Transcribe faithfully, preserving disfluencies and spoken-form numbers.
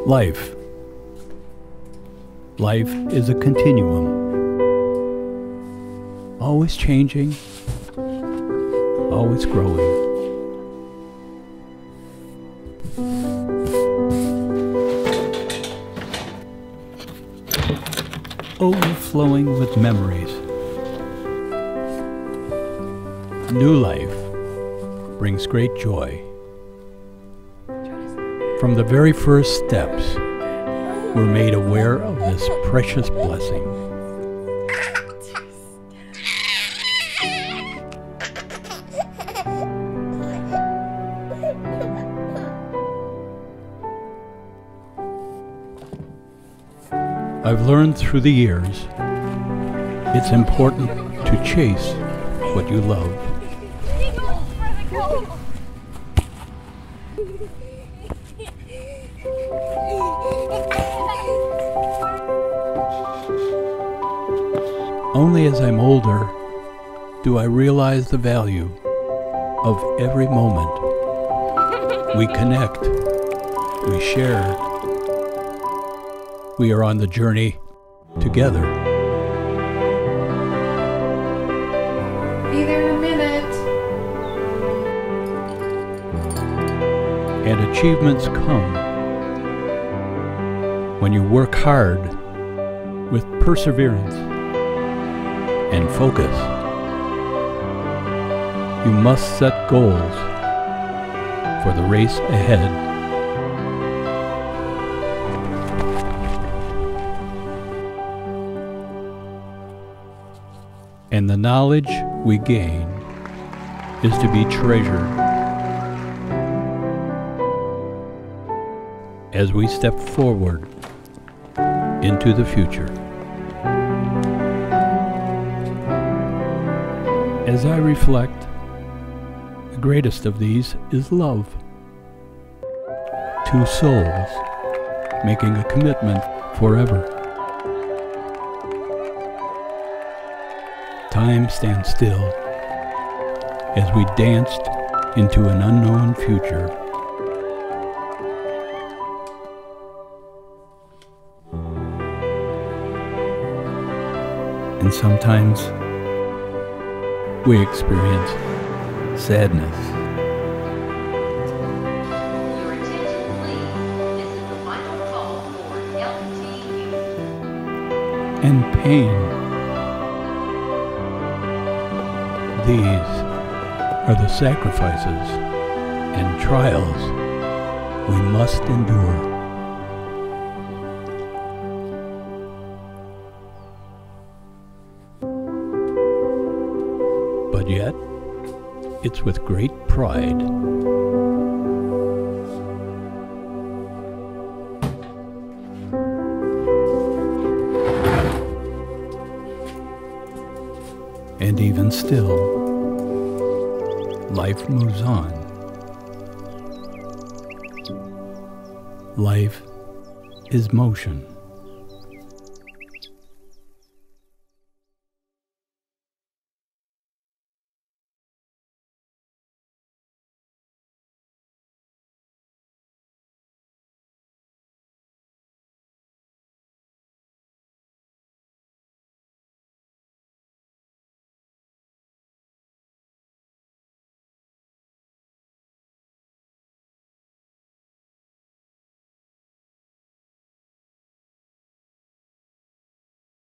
Life. Life is a continuum. Always changing, always growing. Overflowing with memories. New life brings great joy. From the very first steps, we're made aware of this precious blessing. I've learned through the years, it's important to chase what you love. Only as I'm older do I realize the value of every moment. We connect, we share, we are on the journey together. Be there in a minute. And achievements come when you work hard with perseverance and focus. You must set goals for the race ahead. And the knowledge we gain is to be treasured as we step forward into the future. As I reflect, the greatest of these is love. Two souls making a commitment forever. Time stands still as we danced into an unknown future. And sometimes we experience sadness. Your attention please. This is the final call for L T U. And pain. These are the sacrifices and trials we must endure. But yet, it's with great pride and even still, life moves on. Life is motion.